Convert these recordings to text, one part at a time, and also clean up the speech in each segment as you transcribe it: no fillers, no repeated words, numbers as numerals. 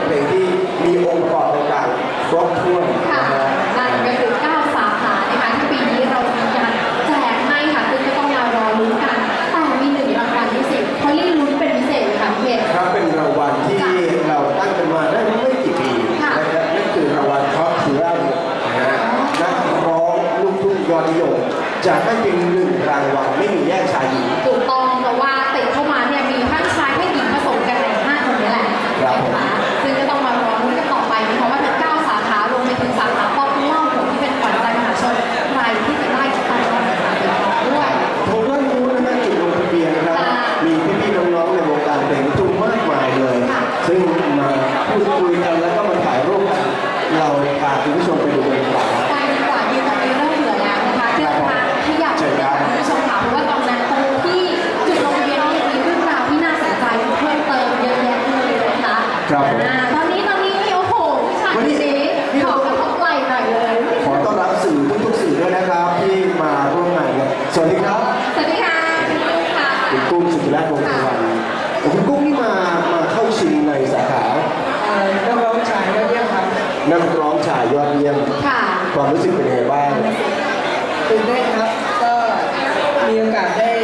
เพลงที่มีองค์ประกอบต่างๆครบถ้วนนั่นก็คือ9 สาขานะคะที่ปีนี้เรามีการแจกให้ค่ะซึ่งก็ต้องมารอลุ้นกันแต่มี1 รางวัลพิเศษเขาเรียกลุ้นเป็นพิเศษเลยค่ะพี่เพชรครับเป็นรางวัลที่เราตั้งกันมาได้ไม่กี่ปีนะครับนั่นคือรางวัลท็อปเสือนักร้องลูกทุ่งยอดนิยมจะให้เป็น1 รางวัลไม่มีแยกชายหญิงถูกต้องเพราะว่าติดเข้ามาเนี่ยมีทั้งชายและหญิงผสมกันใน5 คนนี้แหละนะคะซึ่งก็ต้องมารอลุ้นกันต่อไปนะคะว่าทั้ง9 สาขารวมไปถึงสาขาป๊อปเล่าหัวที่เป็นขวัญใจมหาชนใครที่จะได้ไปต่อด้วยผมก็รู้นะจุดลงทะเบียนครับมีพี่ๆน้องๆในวงการเพลงทุ่งมากมายเลยซึ่งมาพูดคุยกันแล้วก็มาถ่ายรูปกันเราพาคุณผู้ชมไปดูกันดีกว่าไปดีกว่ายืนตรงนี้เริ่มเบื่อแล้วนะคะเดินทางที่อยากจะคุณผู้ชมถามว่าตอนนั้นตรงที่จุดลงทะเบียนนี้มีเรื่องราวที่น่าสนใจเพิ่มเติมเยอะแยะเลยนะคะตอนนี้โอ้โหพี่ชายนี้ขอกระทบไหล่หน่อยเลยขอต้อนรับสื่อทุกๆสื่อด้วยนะครับที่มาร่วมงานกันสวัสดีครับสวัสดีค่ะคุณกุ้งสุธิราชวงศ์สุวรรณคุณกุ้งนี่มาเข้าชิงในสาขานักร้องชายยอดเยี่ยมครับนักร้องชายยอดเยี่ยมความรู้สึกเป็นยังไงบ้างตื่นเต้นครับก็มีโอกาสได้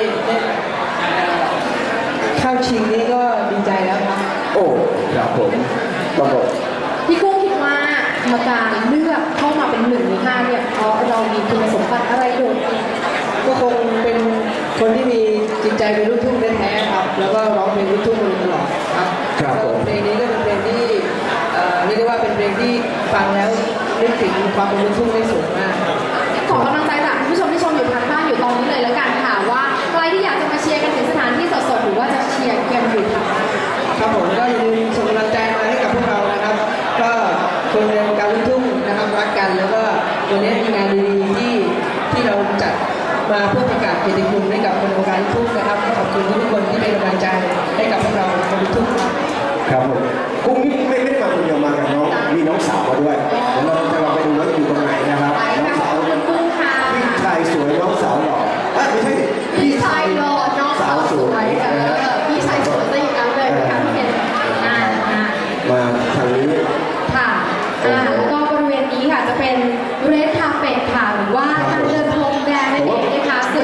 เข้าชิงนี้ก็ดีใจแล้วครับโอ้ครับผมต้องบอกพี่กุ้งคิดว่ากรรมการเลือกเข้ามาเป็น1 ใน 5เนี่ยเพราะเรามีคุณสมบัติอะไรโดดเด่นก็คงเป็นคนที่มีจิตใจเป็นลูกทุ่งแท้ๆครับแล้วก็ร้องเพลงลูกทุ่งมาตลอดครับเพลงนี้ก็เป็นเพลงที่เรียกได้ว่าเป็นเพลงที่ฟังแล้วนึกถึงความเป็นลูกทุ่งได้สูงมากขอกำลังใจจากคุณผู้ชมที่ชมอยู่ทางบ้านอยู่ตอนนี้เลยแล้วกันค่ะว่าใครที่อยากจะมาเชียร์กันถึงสถานที่สดๆหรือว่าจะเชียร์เกมอยู่ทางบ้านครับผมก็อย่าลืมส่งกำลังใจมาให้กับพวกเรานะครับก็คนในวงการลูกทุ่งนะครับรักกันแล้วก็วันนี้มีงานดีๆที่เราจัดมาเพื่อประกาศเกียรติคุณให้กับคนในวงการลูกทุ่งนะครับขอบคุณทุกคนที่เป็นกำลังใจให้กับพวกเราคนลูกทุ่งครับผมกุ้งไม่ได้มาคนเดียวมากับน้องมีน้องสาวมาด้วยเดี๋ยวเราไปดูว่าอยู่ตรงไหนนะครับน้องสาวพี่ชายสวยน้องสาวหล่อไม่ใช่พี่ชายหล่อน้องสาวสวยพี่ชายสวยจะอยู่กันเลยนะคะที่เป็นมาทางนี้ค่ะแล้วก็บริเวณนี้ค่ะจะเป็นเรดคาเฟ่ค่ะหรือว่าการเดินพรมแดงนั่นเองนะคะซึ่ง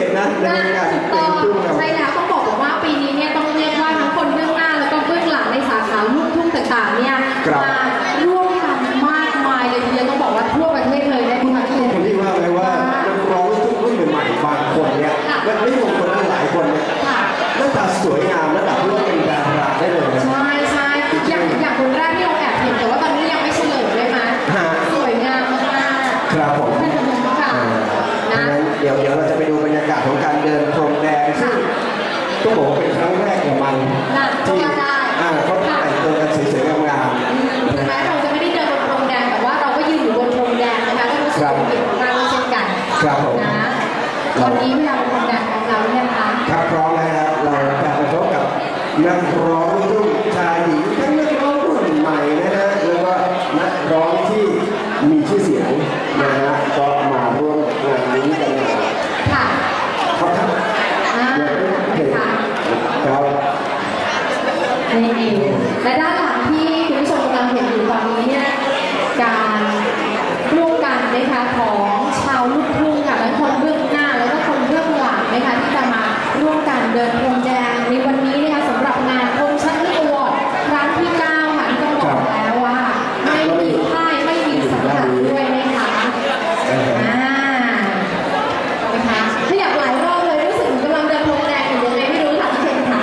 ใช่แล้วต้องบอกว่าปีนี้เนี่ยต้องเรียกว่าทั้งคนเบื้องหน้าแล้วก็เบื้องหลังในสาขาลูกทุ่งต่างๆเนี่ยมาร่วมกันมากมายเลยทีเดียวต้องบอกว่าทั่วประเทศเลยได้ทุกประเทศคนที่ว่าไงว่านักร้องลูกทุ่งรุ่นใหม่ๆบางคนเนี่ยไม่รวมคนนั้นหลายคนเนี่ยหน้าตาสวยงามระดับที่ว่าเป็นดาราได้เลยใช่อย่างคนแรกที่เราแอบเห็นแต่ว่าตอนนี้ยังไม่เฉลยได้ไหมสวยงามมากครับผมเดี๋ยวเราจะไปดูบรรยากาศของการเดินพรมแดงซึ่งต้องบอกว่าเป็นครั้งแรกของมันที่เขาแต่งตัวกันสวยๆงามๆถึงแม้เราจะไม่ได้เดินบนพรมแดงแต่ว่าเราก็ยืนอยู่บนพรมแดงนะคะก็รู้สึกเป็นเกียรติของเราเช่นกันครับผมนะวันนี้เวลาบนพรมแดงของเราเนี่ยนะคะครับพร้อมแล้วครับเราจะไปพบกับนักร้องลูกทุ่งชายหญิงทั้งนักร้องรุ่นใหม่นะฮะแล้วก็นักร้องที่มีชื่อเสียงนะฮะก็มาร่วมงานนี้กันค่ะครับครับนี่และด้านหลังที่คุณผู้ชมกำลังเห็นอยู่ตอนนี้เนี่ยการร่วมกันนะคะของชาวลูกทุ่งค่ะทั้งคนเบื้องหน้าแล้วก็คนเบื้องหลังนะคะที่จะมาร่วมกันเดินพรมแดงในวันนี้นะคะสำหรับงานคงชัดอวอร์ดครั้งที่ 9ค่ะที่ต้องบอกแล้วว่าไม่มีค่ายไม่มีสังกัดด้วยนะคะถ้าอยากหลายรอบเลยรู้สึกกำลังเดินพรมแดงอยู่ยังไงไม่รู้ค่ะที่เชนขา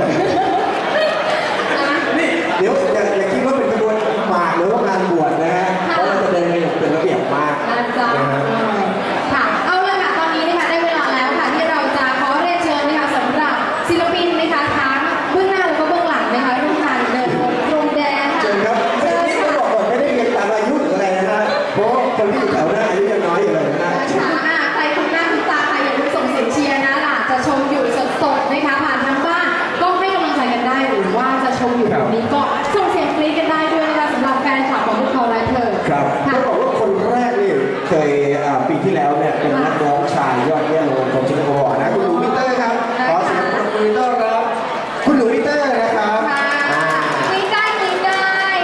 เดี๋ยวอย่าคิดว่าเป็นกระบวนหมากหรือว่างานบวชนะฮะเพราะเราจะเดินเป็นระเบียบมากค่ะเอาเลยค่ะตอนนี้นะคะได้เวลาแล้วค่ะที่เราจะขอเรียนเชิญนะคะสำหรับศิลปินนะคะทั้งเบื้องหน้าแล้วก็เบื้องหลังนะคะร่วมกันเดินพรมแดงค่ะเชิญครับนี่ก็บอกก่อนไม่ได้เรียนตามอายุหรืออะไรนะฮะเพราะคนที่อยู่แถวหน้าอายุยังน้อยอยู่เลยนะใครคุณหน้าคุณตาใครอย่าลืมส่งเสียงเชียร์นะล่ะจะชมอยู่สดๆนะคะผ่านทางบ้านก็ให้กำลังใจกันได้หรือว่าจะชมอยู่ตรงนี้ก็ส่งเสียงกรี๊ดกันได้ด้วยนะคะสำหรับแฟนคลับของพวกเขาและเธอครับต้องบอกว่าคนแรกนี่เคยปีที่แล้วเนี่ยเป็นนักร้องชายยอดเยี่ยมของชิคโกวนะคุณหนูมิเตอร์ครับขอเสียงปรบมือต้อนรับคุณหนูมิเตอร์นะครับไม่ได้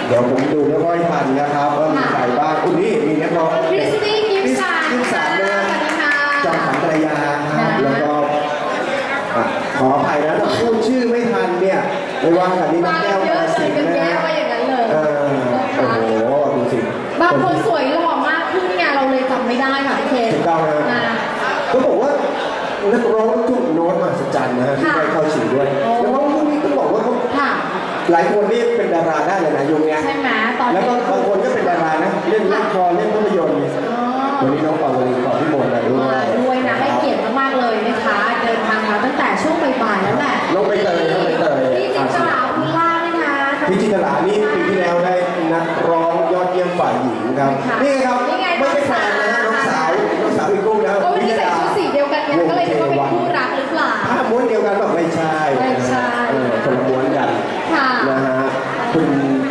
เดี๋ยวผมดูไม่ค่อยทันนะครับว่ามีใครบ้างนี่มีนักร้องคริสตี้กิฟสันกิฟสันนะสวัสดีค่ะจอมขวัญกัลยาครับแล้วก็ขออภัยนะถ้าพูดชื่อไม่ทันเนี่ยไม่ว่ากันนี่น้องแก้วเยอะมาเลสิยงเป็นนะแย่ฮะว่าอย่างนั้นเลยโอ้โหดูสิบางคนสวยหล่อมากขึ้นไงเราเลยจำไม่ได้ค่ะพี่เคนถูกต้องนะก็บอกว่านักร้องทุกโน้ตมหัศจรรย์นะฮะที่ได้เข้าชิงด้วยแล้วก็พวกนี้ต้องบอกว่าเขาหลายคนนี่เป็นดาราได้เลยนะยุคนี้ใช่ไหมตอนแล้วก็บางคนก็เป็นดารานะเล่นละครเล่นภาพยนตร์วันนี้น้องปาวลีขอพี่โมนมาด้วยด้วยนะให้เกียรติมากๆเลยนะคะเดินทางมาตั้งแต่ช่วงบ่ายๆแล้วแหละน้องใบเตยน้องใบเตยพี่จิตรลาคุณล่านะคะพี่จิตรลานี่ปีที่แล้วได้นักร้องยอดเยี่ยมฝ่ายหญิงครับนี่ครับไม่ใช่แฟนนะน้องสาวอีกคู่แล้ววันนี้ใส่ชุดสีเดียวกันไงก็เลยคิดว่าเป็นคู่รักหรือเปล่าผ้าม้วนเดียวกันแบบไม่ใช่คนละม้วนกันนะฮะคุณ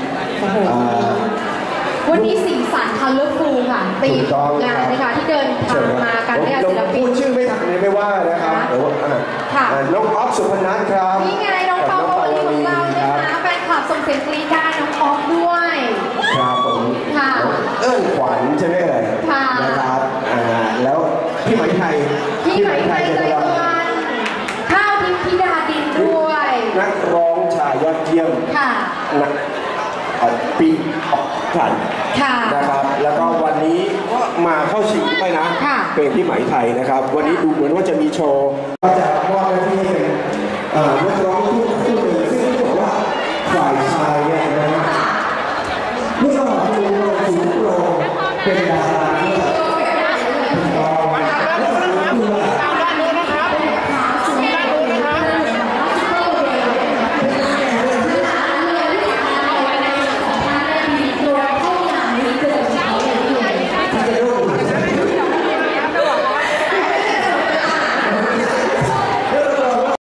วันนี้สีสันคัลเลอร์ฟูลค่ะตีมงานนะคะที่เดินทางมากันเนี่ยศิลปินพูดชื่อไม่ทันไม่ว่านะครับน้องออฟสุพนัทครับนี่ไงน้องปาวลีของเรานะคะแฟนคลับส่งเสียงกรี๊ดได้น้องออฟด้วยครับผมเอิ้นขวัญใช่ไหมเลยนะครับแล้วพี่ไหมไทยใจวันข้าวทิพย์ธิดาดินด้วยนักร้องชายยอดเยี่ยมค่ะปีผ่านนะครับแล้วก็วันนี้ก็มาเข้าชิงด้วยนะเป็นที่ไหมไทยนะครับวันนี้ดูเหมือนว่าจะมีโชว์ก็จะมอบหน้าที่เป็นนักร้องคู่หนึ่งซึ่งบอกว่าฝ่ายชายเนี่ยนะนี่ก็คือสูงโปร่งเป็นดารา